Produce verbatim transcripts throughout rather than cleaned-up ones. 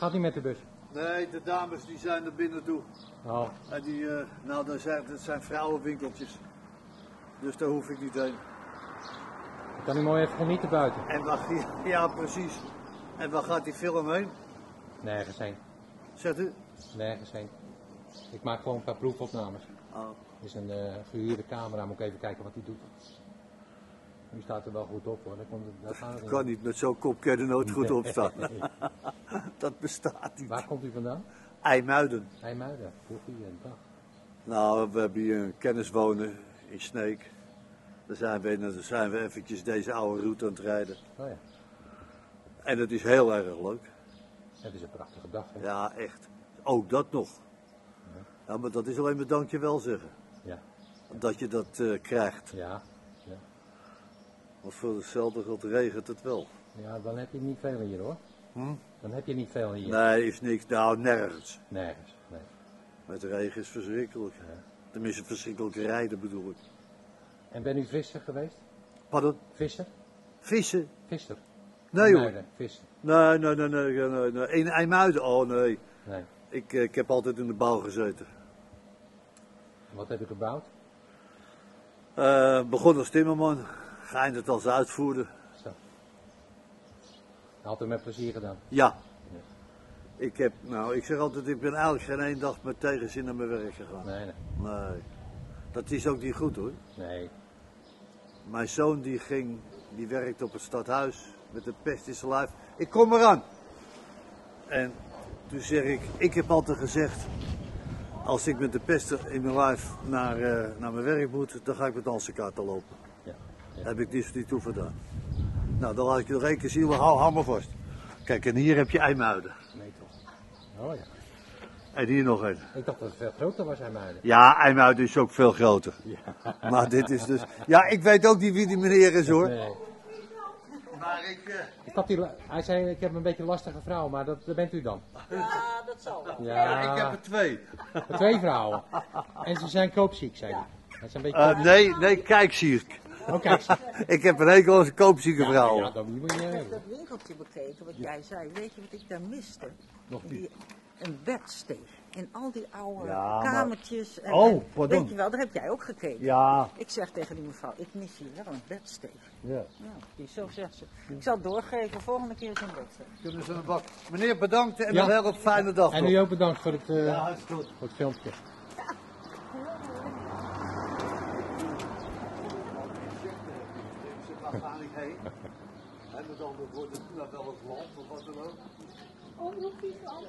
gaat niet met de bus? Nee, de dames die zijn er binnen toe. Oh. En die, uh, nou, dat zijn, dat zijn vrouwenwinkeltjes. Dus daar hoef ik niet heen. Dan kan hij mooi even genieten buiten. En waar, ja, precies. En waar gaat die film heen? Nergens heen. Zegt u? Nergens heen. Ik maak gewoon een paar proefopnames. Oh. Het is een uh, gehuurde camera, moet ik even kijken wat hij doet. Nu staat er wel goed op hoor. Dat komt, dat gaat kan niet, niet met zo'n kop kan er nooit goed op staan. Nee. Dat bestaat niet. Waar komt u vandaan? IJmuiden. IJmuiden, hoe goeie dag. Nou, we hebben hier een kennis wonen in Sneek. Daar zijn we, daar zijn we eventjes deze oude route aan het rijden. Oh ja. En het is heel erg leuk. Het is een prachtige dag. Hè? Ja, echt. Ook dat nog. Ja. Ja, maar dat is alleen maar dankjewel zeggen. Ja. Dat je dat uh, krijgt. Ja. Ja. Want voor hetzelfde geld regent het wel. Ja, dan heb je niet veel hier hoor. Hm? Dan heb je niet veel hier. Nee, is niks. Nou, nergens. Nergens, nee. Met de regen is verschrikkelijk. Ja. Tenminste, verschrikkelijk rijden bedoel ik. En ben u visser geweest? Pardon? Visser? Vissen? Visser. Nee hoor. Visser. Nee, nee, nee, nee, nee, nee. In IJmuiden? Oh nee. Nee. Ik, ik heb altijd in de bouw gezeten. Wat heb je gebouwd? Uh, begon als timmerman. Geëindigd als uitvoerder. Zo. Had u met plezier gedaan? Ja. ja. Ik heb, nou, ik zeg altijd, ik ben eigenlijk geen één dag met tegenzin naar mijn werk gegaan. Nee, nee. Nee. Dat is ook niet goed hoor. Nee. Mijn zoon die ging, die werkte op het stadhuis met de pest in zijn lijf. Ik kom eraan. En toen zeg ik, ik heb altijd gezegd, als ik met de pest in mijn lijf naar, uh, naar mijn werk moet, dan ga ik met Anse-kaarten lopen. Ja. Ja. Dat heb ik dus niet toe gedaan. Nou, dan laat ik je nog één keer zien, hou, hou maar vast. Kijk, en hier heb je IJmuiden. Nee toch. Oh ja. En hier nog een. Ik dacht dat het veel groter was, IJmuiden. Ja, IJmuiden is ook veel groter. Ja. Maar dit is dus... Ja, ik weet ook niet wie die meneer is hoor. Nee. Maar ik... Uh... ik had die, hij zei, ik heb een beetje lastige vrouw, maar dat, dat bent u dan. Ja, dat zal wel. Ja, ja, ik heb er twee. Twee vrouwen. En ze zijn koopziek, zei hij. Hij is een beetje uh, nee, nee, kijkziek. Oh, kijk. Ik heb een hekel als koopzieke vrouw. Ja, ja, dat moet je Ik heb dat winkeltje bekeken, wat jij zei. Weet je wat ik daar miste? Nog niet. Die, een bedsteeg. In al die oude ja, kamertjes. En, oh, en, pardon. weet je wel, daar heb jij ook gekeken. Ja. Ik zeg tegen die mevrouw, ik mis hier wel een bedsteeg. Ja. Ja, die, zo zegt ze. Ik zal het doorgeven, volgende keer is een bedsteeg. Kunnen ze een bak. Meneer, bedankt en Ja. nog een hele fijne dag. En u ook bedankt voor het, uh, ja, is goed. voor het filmpje. Waar ga ik heen? En dan wordt het naar welk land of wat dan ook. Oh, nog iets anders.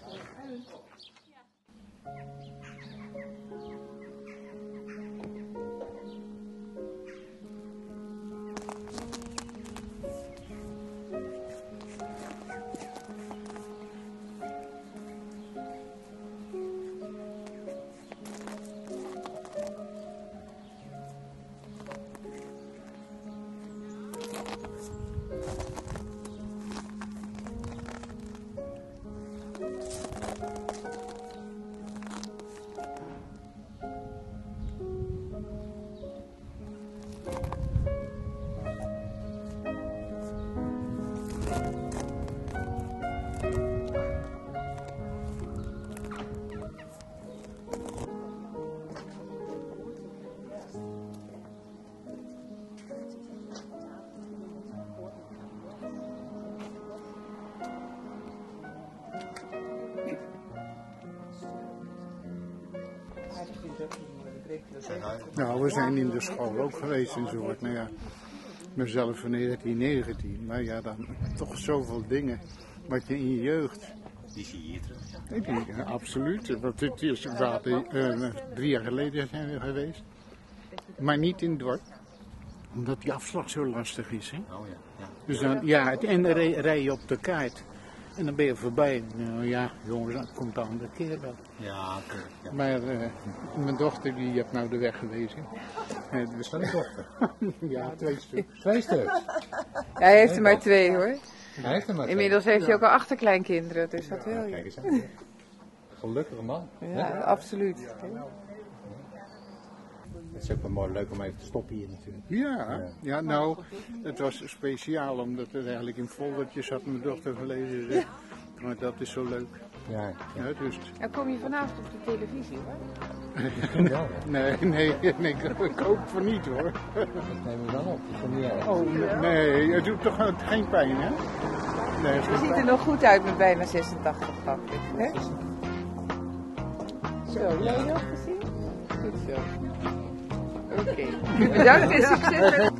Nou, we zijn in de school ook geweest en zo. Nou ja, mezelf van negentien negentien, maar ja, dan toch zoveel dingen wat je in je jeugd. Die zie je hier terug. Ik denk, ja, absoluut. Want dit is water, uh, drie jaar geleden zijn we geweest. Maar niet in het dorp. Omdat die afslag zo lastig is. Hè? Oh ja. ja. Dus dan, ja, en dan rij, rij je op de kaart. En dan ben je voorbij. Nou ja, jongens, dat komt de andere keer wel. Ja, oké. Ja. Maar uh, mijn dochter die heeft nou de weg gewezen. Uh, dus... Van een dochter? Ja, twee stuks. Twee stuks? Hij heeft er maar twee hoor. Hij heeft er maar twee. Inmiddels heeft hij ook al achterkleinkinderen, dus dat wil je. Kijk eens aan. Gelukkige man. Ja, Ja, absoluut. Het is ook wel mooi leuk om even te stoppen hier natuurlijk. Ja, ja, nou, het was speciaal omdat het eigenlijk in foldertjes had mijn dochter gelezen. Zeg, Maar dat is zo leuk. Ja, Ja, dus. En kom je vanavond op de televisie hoor? ja. Nee, nee, nee, ik, ik hoop van niet hoor. Dat nemen we dan op. Dat is toch niet erg? Oh, nee, het doet toch geen pijn, hè? Nee, het Je doet ziet er nog goed uit met bijna zesentachtig gehad. Hè? Zo, jij nog gezien? Goed zo. Oké. Okay. Bedankt en succes met...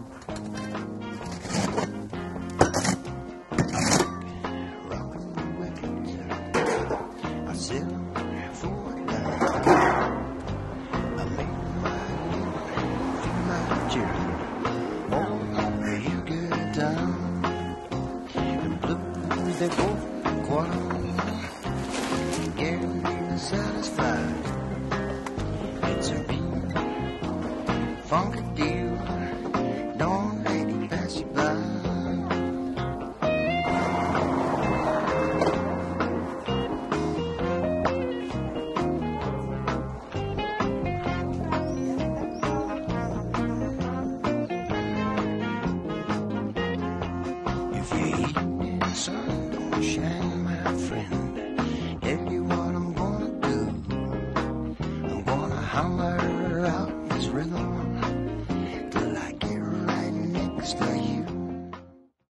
Funky deal, don't let it pass you by. If you're eating in the sun, don't shine, my friend. Tell you what I'm gonna do. I'm gonna holler